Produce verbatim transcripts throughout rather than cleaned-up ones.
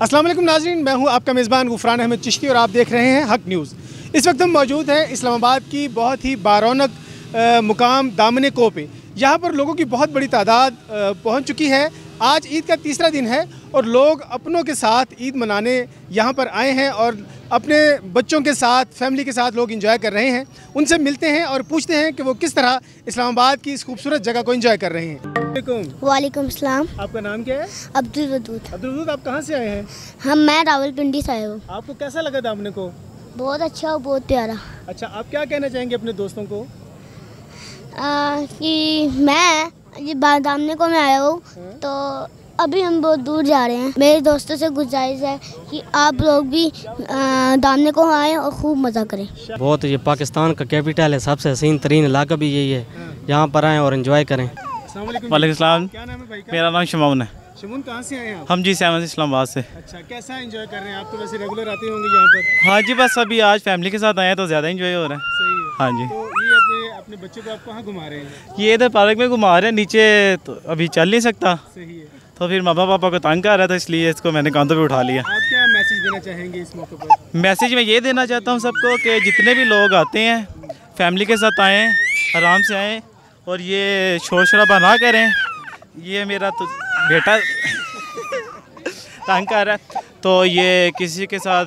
अस्सलाम वालेकुम नाज़रीन, मैं हूं आपका मेज़बान गुफरान अहमद चिश्ती और आप देख रहे हैं हक न्यूज़। इस वक्त हम मौजूद हैं इस्लामाबाद की बहुत ही बारौनक मुकाम दामन को पे। यहाँ पर लोगों की बहुत बड़ी तादाद पहुँच चुकी है। आज ईद का तीसरा दिन है और लोग अपनों के साथ ईद मनाने यहाँ पर आए हैं और अपने बच्चों के साथ, फैमिली के साथ लोग एंजॉय कर रहे हैं। उनसे मिलते हैं और पूछते हैं कि वो किस तरह इस्लामाबाद की इस खूबसूरत जगह को एंजॉय कर रहे हैं। वालेकुम सलाम। आपका नाम क्या है? अब्दुल वदूद। अब्दुल वदूद, आप कहाँ से आए हैं? हम मैं रावलपिंडी से आए हूँ। आपको कैसा लगा दामन को? बहुत अच्छा और बहुत प्यारा। अच्छा, आप क्या कहना चाहेंगे अपने दोस्तों को? आ, कि मैं ये दामन को मैं आया हूँ तो अभी हम बहुत दूर जा रहे हैं। मेरे दोस्तों से गुजारिश है कि आप लोग भी दामन को आएँ और खूब मज़ा करें। बहुत, ये पाकिस्तान का कैपिटल है, सबसे हसीन तरीन इलाका भी यही है। यहाँ पर आएँ और एंजॉय करें। वालेकुम सलाम। क्या नाम है भाई का? मेरा नाम शमाउन है। शमून, कहाँ से आए हैं आप? हम जी सेवन इस्लामाबाद से। अच्छा, कैसा एंजॉय कर रहे हैं? आप तो वैसे रेगुलर आते होंगे यहाँ पर। हाँ जी, बस अभी आज फैमिली के साथ आए हैं तो ज़्यादा एंजॉय हो रहा है। सही है। हाँ जी। तो ये अपने अपने बच्चों को आप कहाँ घुमा रहे हैं? ये इधर पार्क में घुमा रहे हैं, नीचे तो अभी चल नहीं सकता। सही है। तो फिर मामा पापा को तंग कर रहा था, इसलिए इसको मैंने कांधों पे उठा लिया। आप क्या मैसेज देना चाहेंगे इस मौके पर? मैसेज मैं ये देना चाहता हूँ सबको कि जितने भी लोग आते हैं फैमिली के साथ आएँ, आराम से आएँ और ये शोर शराबा ना करें। ये मेरा तो बेटा तंग कर रहा है, तो ये किसी के साथ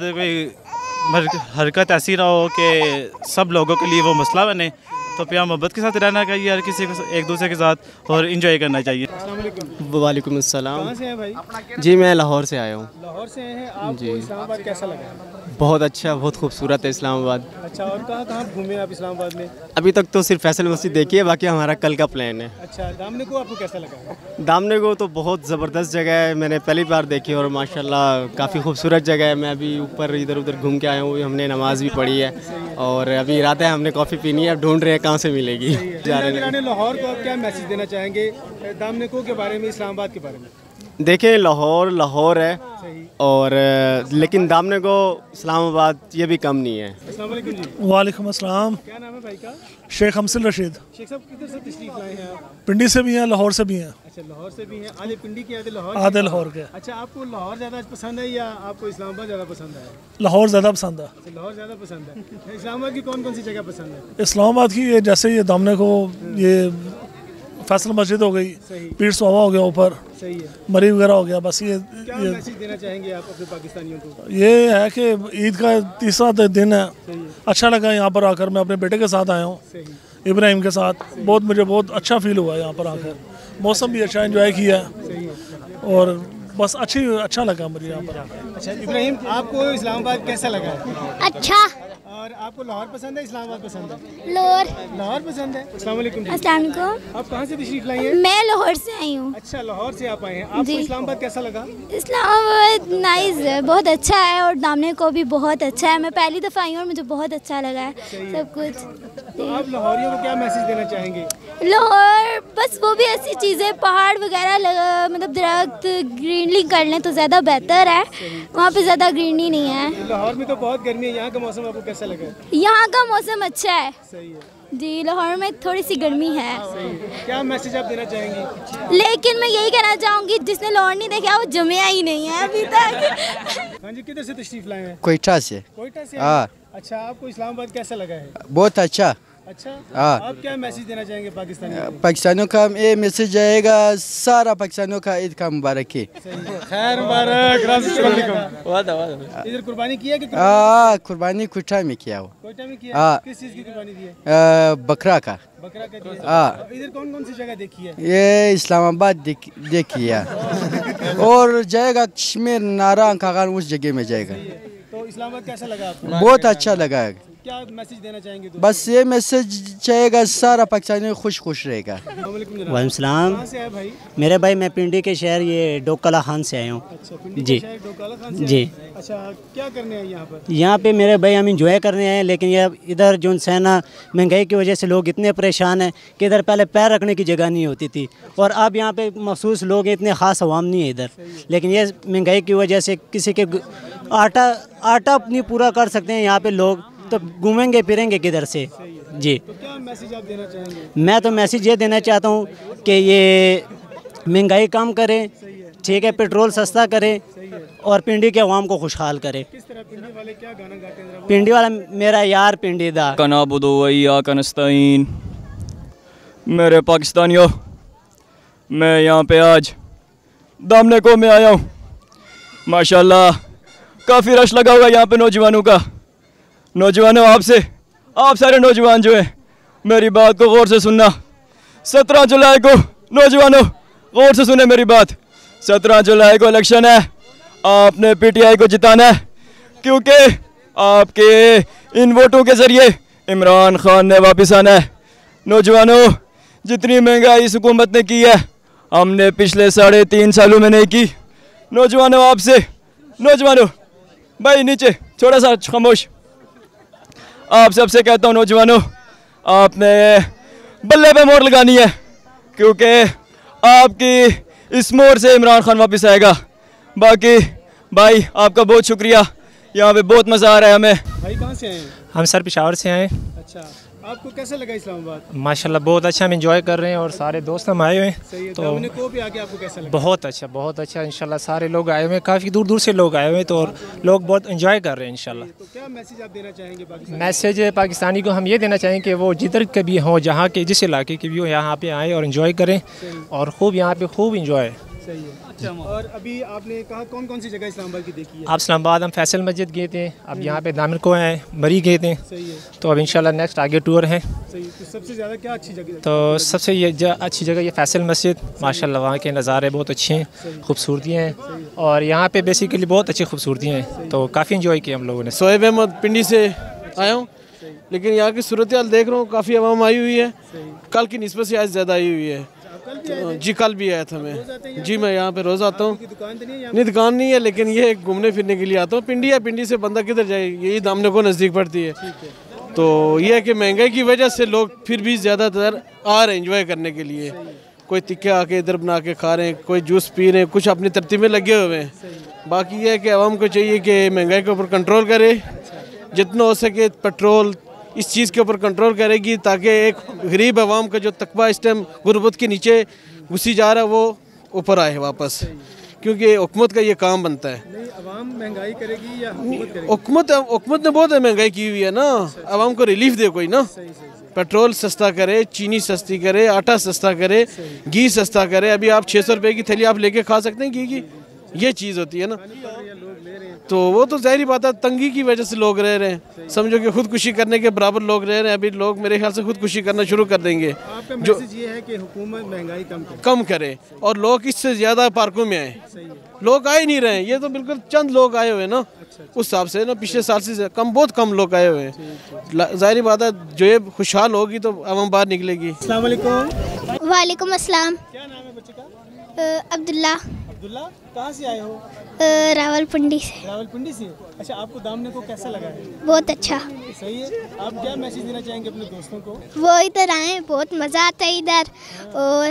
कोई हरकत ऐसी ना हो कि सब लोगों के लिए वो मसला बने। तो प्यार मोहब्बत के साथ रहना चाहिए हर किसी को, एक दूसरे के साथ, और एंजॉय करना चाहिए। वालेकुम अस्सलाम। कहाँ से हैं भाई? जी मैं लाहौर से आया हूँ। लाहौर से हैं आप? जी। इस्लामाबाद कैसा लगा? बहुत अच्छा, बहुत खूबसूरत है इस्लामाबाद। अच्छा, और कहाँ कहाँ घूमे आप इस्लामाबाद में? अभी तक तो सिर्फ फैसल मस्जिद देखी है, बाकी हमारा कल का प्लान है। अच्छा, दामन को आपको कैसा लगा? दामन को तो बहुत ज़बरदस्त जगह है, मैंने पहली बार देखी और माशाल्लाह काफ़ी खूबसूरत जगह है। मैं अभी ऊपर इधर उधर घूम के आया हूँ, हमने नमाज भी पढ़ी है और अभी इरादा है हमने कॉफ़ी पीनी है, अब ढूंढ रहे हैं कहाँ से मिलेगी। जा रहे हैं लाहौर को आप क्या मैसेज देना चाहेंगे दामन को के बारे में, इस्लामाबाद के बारे में? देखें, लाहौर लाहौर है और लेकिन दामन को इस्लामाबाद ये भी कम नहीं है। वालेकुम अस्सलाम। क्या नाम है भाई का? शेख हमसिल रशीद। शेख साहब, किधर से तशरीफ लाए हैं आप? पिंडी से भी हैं, लाहौर से भी हैं। अच्छा, लाहौर से भी हैं। आधे पिंडी के, आधे लाहौर आधे लाहौर के। अच्छा, आपको लाहौर ज़्यादा पसंद है या आपको इस्लामाबाद ज़्यादा पसंद है? लाहौर ज़्यादा पसंद है। अच्छा, लाहौर ज़्यादा पसंद है। इस्लामाबाद की कौन कौन सी जगह पसंद है? इस्लामाबाद की ये जैसे ये दामन को ये फैसल मस्जिद हो गई, पीर सोवा हो गया ऊपर, सही है, मरी वगैरह हो गया। बस ये क्या ये मैसेज देना चाहेंगे आप अपने पाकिस्तानियों को? ये है कि ईद का तीसरा दिन है, अच्छा लगा यहाँ पर आकर। मैं अपने बेटे के साथ आया हूँ, इब्राहिम के साथ। बहुत मुझे बहुत अच्छा फील हुआ यहाँ पर आकर। मौसम भी अच्छा एंजॉय किया और बस अच्छी अच्छा लगा मुझे यहाँ पर आकर। अच्छा इब्राहिम, आपको इस्लामाबाद कैसा लगा? अच्छा। और आपको लाहौर पसंद है, इस्लामाबाद पसंद है? लाहौर। लाहौर पसंद है। अस्सलाम वालेकुम। अस्सलाम वालेकुम। आप कहाँ से तशरीफ लाई हैं? मैं लाहौर से आई हूँ। अच्छा, लाहौर से आप आए हैं। आपको इस्लामाबाद कैसा लगा? इस्लामाबाद नाइस है, बहुत अच्छा है और दामन को भी बहुत अच्छा है। मैं पहली दफ़ा आई हूँ और मुझे बहुत अच्छा लगा है सब कुछ। तो आप लाहौरियों को क्या मैसेज देना चाहेंगे? लाहौर बस वो भी ऐसी चीज़ें, पहाड़ वगैरह, मतलब दरख्त ग्रीनरी कर लें तो ज़्यादा बेहतर है। वहाँ पे ज़्यादा ग्रीनरी नहीं है। लाहौर में तो बहुत गर्मी है, यहाँ का मौसम आपको कैसा लगा? यहाँ का मौसम अच्छा है। सही है जी, लाहौर में थोड़ी सी गर्मी है। सही है। क्या मैसेज आप देना चाहेंगी? लेकिन मैं यही कहना चाहूँगी, जिसने लाहौर नहीं देखा वो जमिया ही नहीं है अभी तक। हाँ जी, किधर से तशरीफ लाए हैं? कोयटा से। कोयटा से? हाँ। अच्छा, आपको इस्लामाबाद कैसा लगा है? बहुत अच्छा। अच्छा, हाँ। आप क्या मैसेज देना चाहेंगे पाकिस्तानियों को? पाकिस्तानियों का ये मैसेज जाएगा, सारा पाकिस्तानियों का ईद का मुबारक है। खैर मुबारक। इधर कुर्बानी किया कि? हाँ, कुर्बानी कोयटा में किया हो। कोयटा में किया? हाँ। किस चीज़ की कुर्बानी दी है? बकरा का। बकरा का दिया। हाँ। इधर कौन कौन सी जगह देखी है? ये इस्लामाबाद देख देखिए और जाएगा कश्मीर, नारायण खागान, उस जगह में जाएगा। तो इस्लामाबाद कैसा लगा आपको? बहुत अच्छा लगा है। क्या मैसेज देना चाहेंगे? बस ये मैसेज चाहेगा, सारा पाकिस्तानी खुश खुश रहेगा। वालेकुम सलाम। कहाँ से है भाई? मेरे भाई मैं पिंडी के शहर ये डोकला खान से आया हूँ। अच्छा, पिंडी जी। के शहर डोकाला खान से? जी। अच्छा, क्या करने हैं यहाँ पर? यहाँ पे मेरे भाई हम इंजॉय करने आए हैं, लेकिन ये इधर जो है ना, महंगाई की वजह से लोग इतने परेशान हैं कि इधर पहले पैर रखने की जगह नहीं होती थी और अब यहाँ पे मखसूस लोग हैं, इतने ख़ास अवाम नहीं है इधर। लेकिन ये महंगाई की वजह से किसी के आटा आटा नहीं पूरा कर सकते हैं यहाँ पे लोग, तो घूमेंगे फिरेंगे किधर से? जी। तो क्या मैसेज आप देना चाहेंगे? मैं तो मैसेज ये देना चाहता हूँ कि ये महंगाई कम करें ठीक है, पेट्रोल सस्ता करे और पिंडी के अवाम को खुशहाल करे। किस तरह पिंडी वाले क्या गाना गाते हैं? पिंडी वाला मेरा यार पिंडी दा कनाबुदो वैया कनस्ताइन। मेरे पाकिस्तानियों, मैं यहाँ पे आज दामने को में आया हूँ। माशाल्लाह काफ़ी रश लगा हुआ यहाँ पे नौजवानों का। नौजवानों, आपसे आप सारे नौजवान जो है मेरी बात को गौर से सुनना। सत्रह जुलाई को नौजवानों गौर से सुने मेरी बात। सत्रह जुलाई को इलेक्शन है, आपने पीटीआई को जिताना है, क्योंकि आपके इन वोटों के ज़रिए इमरान खान ने वापस आना है। नौजवानों, जितनी महंगाई इस हुकूमत ने की है, हमने पिछले साढ़े तीन सालों में नहीं की। नौजवानों, आपसे नौजवानों भाई नीचे थोड़ा सा खामोश, आप सबसे कहता हूँ नौजवानों, आपने बल्ले पे मोहर लगानी है, क्योंकि आपकी इस मोहर से इमरान खान वापस आएगा। बाकी भाई आपका बहुत शुक्रिया, यहाँ पे बहुत मज़ा आ रहा है हमें। भाई कहाँ से आए हैं? हम सर पेशावर से आए। अच्छा, आपको कैसा लगा इस्लामाबाद? माशाल्लाह बहुत अच्छा, हम एंजॉय कर रहे हैं और सारे दोस्त हम आए हुए हैं। तो दामने को भी आके आपको कैसा लगा? बहुत अच्छा, बहुत अच्छा। इंशाल्लाह सारे लोग आए हुए हैं, काफ़ी दूर दूर से लोग आए हुए हैं, तो और लोग बहुत एंजॉय कर रहे हैं इंशाल्लाह। तो क्या मैसेज आप देना चाहेंगे पाकिस्तान? मैसेज पाकिस्तानी को हम ये देना चाहेंगे कि वो जिधर के भी हों, जहाँ के जिस इलाके के भी हो, यहाँ पे आए और एंजॉय करें और खूब यहाँ पे खूब इंजॉय। सही है। और अभी आपने कहा कौन कौन सी जगह इस्लामाबाद की देखी है? आप इस्लामाबाद हम फैसल मस्जिद गए थे, अब यहाँ पे दामन को हैं, मरी गए थे। सही है। तो अब इंशाल्लाह नेक्स्ट आगे टूर है। सही है। तो सबसे ज़्यादा क्या अच्छी जगह? तो सबसे ये अच्छी जगह ये फैसल मस्जिद, माशाल्लाह वहाँ के नज़ारे बहुत अच्छे हैं, खूबसूरतियाँ हैं और यहाँ पे बेसिकली बहुत अच्छी खूबसूरतियाँ हैं, तो काफ़ी इंजॉय किया हम लोगों ने। सोहेब अहमद पिंडी से आया हूँ, लेकिन यहाँ की सूरत हाल देख रहा हूँ, काफ़ी आवाम आई हुई है, कल की निस्बत से आज ज़्यादा आई हुई है। जी कल भी आया था मैं। जी मैं यहाँ पे रोज़ आता हूँ। नहीं दुकान नहीं है, लेकिन ये घूमने फिरने के लिए आता हूँ। पिंडी है, पिंडी से बंदा किधर जाए, यही दामने को नज़दीक पड़ती है। तो ये है कि महंगाई की वजह से लोग फिर भी ज़्यादातर आ रहे हैं एंजॉय करने के लिए। कोई तिक्के आके इधर बना के खा रहे हैं, कोई जूस पी रहे हैं, कुछ अपनी तरतीब में लगे हुए हैं। बाकी ये है कि आवाम को चाहिए कि महंगाई के ऊपर कंट्रोल करे, जितना हो सके पेट्रोल इस चीज़ के ऊपर कंट्रोल करेगी, ताकि एक गरीब आवाम का जो तकबा इस टाइम गुर्बत के नीचे घुसी जा रहा है वो ऊपर आए वापस, क्योंकि हुकूमत का ये काम बनता है। नहीं, आवाम महंगाई करेगी या हुकूमत करेगी? हुकूमत हुकूमत ने बहुत महंगाई की हुई है ना, आवाम को रिलीफ दे कोई ना। पेट्रोल सस्ता करे, चीनी सस्ती करे, आटा सस्ता करे, घी सस्ता करे। अभी आप छः सौ रुपये की थैली आप लेके खा सकते हैं घी की, ये चीज़ होती है ना। तो वो तो ज़ाहिर बात है, तंगी की वजह से लोग रह रहे हैं। समझो कि खुदकुशी करने के बराबर लोग रह रहे हैं। अभी लोग मेरे ख्याल से खुदकुशी करना शुरू कर देंगे। आपका मैसेज ये है कि हुकूमत महंगाई कम करे, कम करे और लोग इससे ज़्यादा पार्कों में आए। लोग आए नहीं रहे, ये तो बिल्कुल चंद लोग आए हुए ना, उस हिसाब से ना पिछले साल से कम, बहुत कम लोग आए हुए हैं। ज़ाहिर बात है, जो ये खुशहाल होगी तो आवाम बाहर निकलेगी। अस्सलाम वालेकुम। वालेकुम अस्सलाम। क्या नाम है बच्चे का? अब्दुल्ला। अब्दुल्ला, कहाँ से आए हो? रावलपिंडी से। रावलपिंडी से। अच्छा, आपको दामने को कैसा लगा है? बहुत अच्छा। सही है। आप क्या मैसेज देना चाहेंगे अपने दोस्तों को? वो इधर आए, बहुत मज़ा आता है इधर, और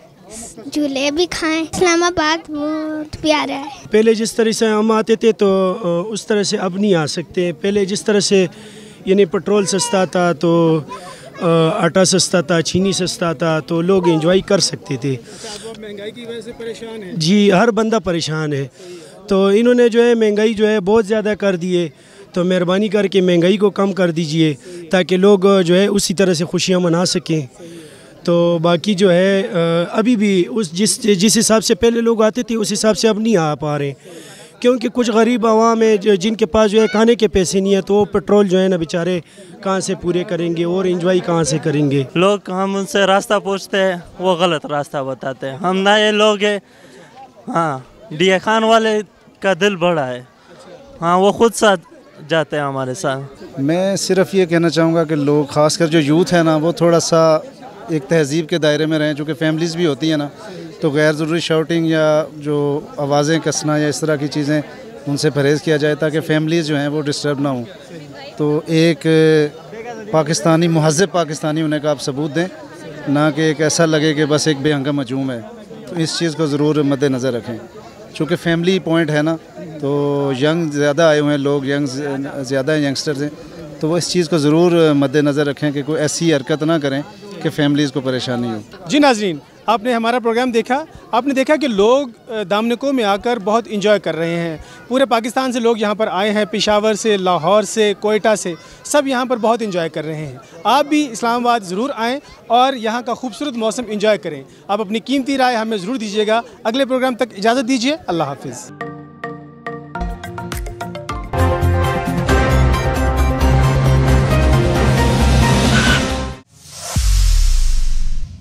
झूले भी खाएं। इस्लामाबाद बहुत प्यारा है। पहले जिस तरह से हम आते थे तो उस तरह से अब नहीं आ सकते। पहले जिस तरह से यानी पेट्रोल सस्ता था, तो आटा सस्ता था, चीनी सस्ता था, तो लोग एंजॉय कर सकते थे। आप महंगाई की वजह से परेशान हैं? जी, हर बंदा परेशान है। तो इन्होंने जो है महंगाई जो है बहुत ज़्यादा कर दी है, तो मेहरबानी करके महंगाई को कम कर दीजिए, ताकि लोग जो है उसी तरह से खुशियाँ मना सकें। तो बाकी जो है अभी भी उस जिस जिस हिसाब से पहले लोग आते थे उस हिसाब से अब नहीं आ पा रहे, क्योंकि कुछ गरीब आवाम है जिनके पास जो है खाने के पैसे नहीं है, तो वो पेट्रोल जो है ना बेचारे कहाँ से पूरे करेंगे और एंजॉय कहाँ से करेंगे। लोग हम उनसे रास्ता पूछते हैं, वो गलत रास्ता बताते हैं। हम नए लोग हैं। हाँ, डी खान वाले का दिल बड़ा है। हाँ, वो खुद साथ जाते हैं हमारे साथ। मैं सिर्फ ये कहना चाहूँगा कि लोग, खासकर जो यूथ है ना, वो थोड़ा सा एक तहज़ीब के दायरे में रहें, चूँकि फैमिलीज़ भी होती हैं ना, तो गैर ज़रूरी शाउटिंग या जो आवाज़ें कसना या इस तरह की चीज़ें, उनसे परहेज़ किया जाए, ताकि फैमिलीज़ जो हैं वो डिस्टर्ब ना हों। तो एक पाकिस्तानी, मुहज़्ज़ब पाकिस्तानी होने का आप सबूत दें, ना कि एक ऐसा लगे कि बस एक बेहंगा मजूम है। तो इस चीज़ को ज़रूर मद्देनज़र रखें, चूँकि फैमिली पॉइंट है ना, तो यंग ज़्यादा आए हुए हैं लोग, यंग ज़्यादा यंगस्टर्स हैं, तो वो इस चीज़ को ज़रूर मद्देनज़र रखें कि कोई ऐसी हरकत ना करें कि फैमिलीज़ को परेशानी हो। जी नाज़रीन, आपने हमारा प्रोग्राम देखा, आपने देखा कि लोग दामनकों में आकर बहुत इंजॉय कर रहे हैं। पूरे पाकिस्तान से लोग यहाँ पर आए हैं, पेशावर से, लाहौर से, कोयटा से, सब यहाँ पर बहुत इंजॉय कर रहे हैं। आप भी इस्लामाबाद ज़रूर आएँ और यहाँ का खूबसूरत मौसम इंजॉय करें। आप अपनी कीमती राय हमें ज़रूर दीजिएगा। अगले प्रोग्राम तक इजाज़त दीजिए। अल्लाह हाफिज़।